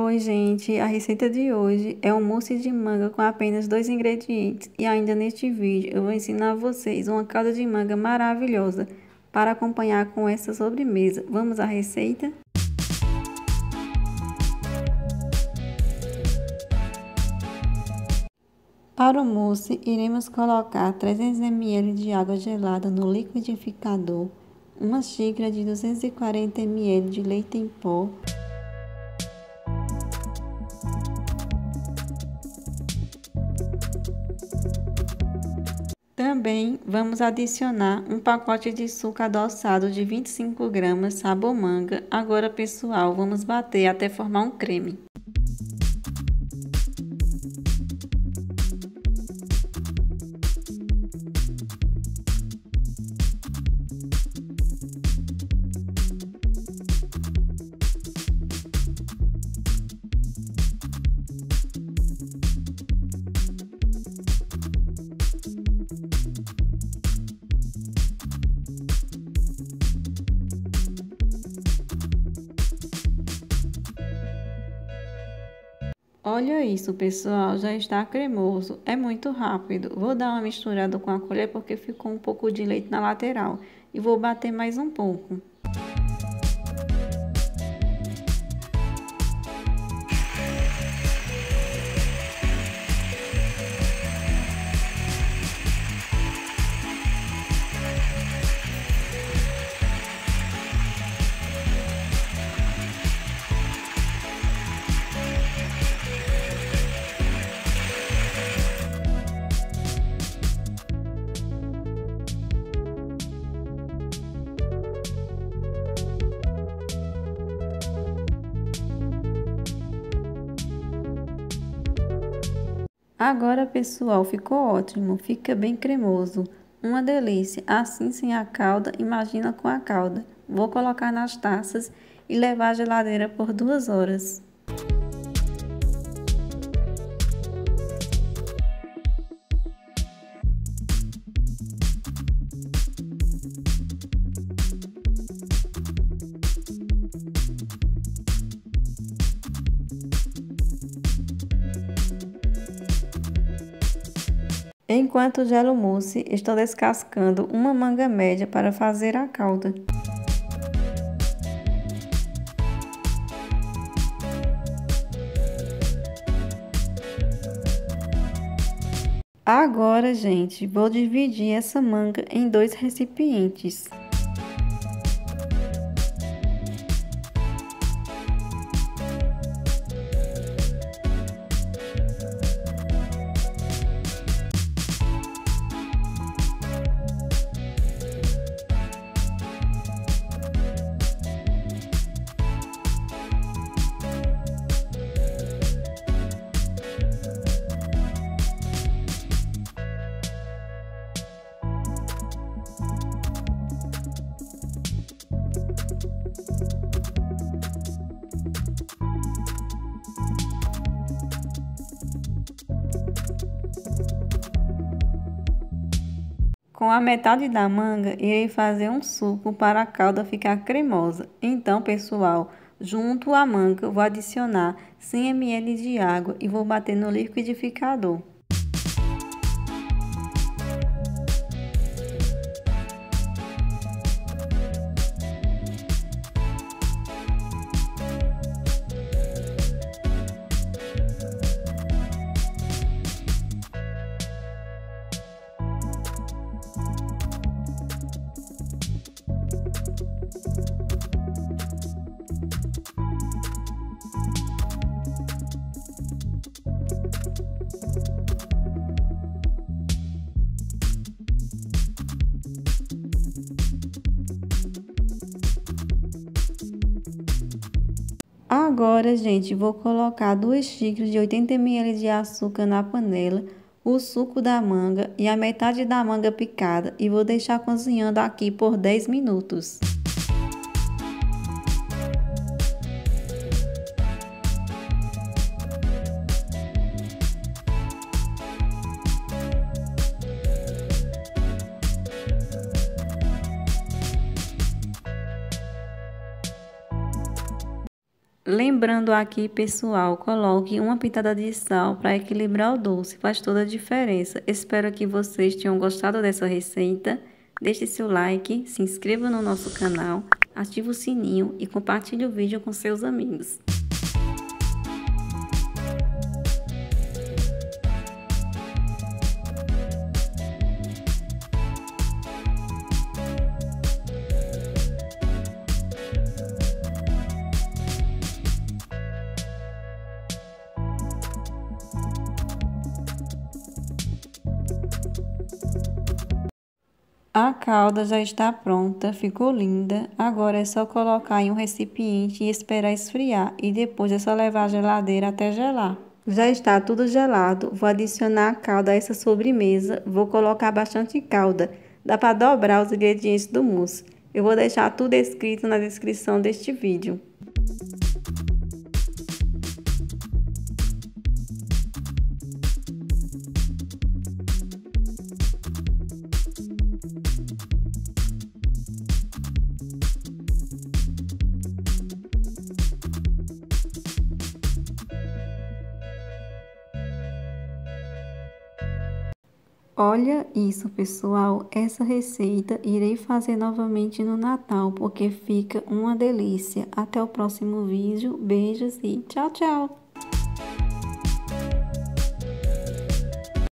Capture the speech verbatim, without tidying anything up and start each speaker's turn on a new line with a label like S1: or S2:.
S1: Oi, gente, a receita de hoje é um mousse de manga com apenas dois ingredientes. E ainda neste vídeo eu vou ensinar vocês uma calda de manga maravilhosa para acompanhar com essa sobremesa. Vamos à receita? Para o mousse, iremos colocar trezentos mililitros de água gelada no liquidificador, uma xícara de duzentos e quarenta mililitros de leite em pó, também vamos adicionar um pacote de suco adoçado de vinte e cinco gramas, sabor manga. Agora, pessoal, vamos bater até formar um creme. Olha isso, pessoal, já está cremoso, é muito rápido. Vou dar uma misturada com a colher porque ficou um pouco de leite na lateral e vou bater mais um pouco. Agora, pessoal, ficou ótimo, fica bem cremoso, uma delícia. Assim, sem a calda, imagina com a calda. Vou colocar nas taças e levar à geladeira por duas horas. Enquanto gelo o mousse, estou descascando uma manga média para fazer a calda. Agora, gente, vou dividir essa manga em dois recipientes. Com a metade da manga, irei fazer um suco para a calda ficar cremosa. Então, pessoal, junto à manga, vou adicionar cem mililitros de água e vou bater no liquidificador. Agora, gente, vou colocar duas xícaras de oitenta mililitros de açúcar na panela, o suco da manga e a metade da manga picada e vou deixar cozinhando aqui por dez minutos. Lembrando aqui, pessoal, coloque uma pitada de sal para equilibrar o doce, faz toda a diferença. Espero que vocês tenham gostado dessa receita. Deixe seu like, se inscreva no nosso canal, ative o sininho e compartilhe o vídeo com seus amigos. A calda já está pronta, ficou linda. Agora é só colocar em um recipiente e esperar esfriar. E depois é só levar à geladeira até gelar. Já está tudo gelado. Vou adicionar a calda a essa sobremesa. Vou colocar bastante calda. Dá para dobrar os ingredientes do mousse. Eu vou deixar tudo escrito na descrição deste vídeo. Olha isso, pessoal, essa receita irei fazer novamente no Natal, porque fica uma delícia. Até o próximo vídeo, beijos e tchau, tchau!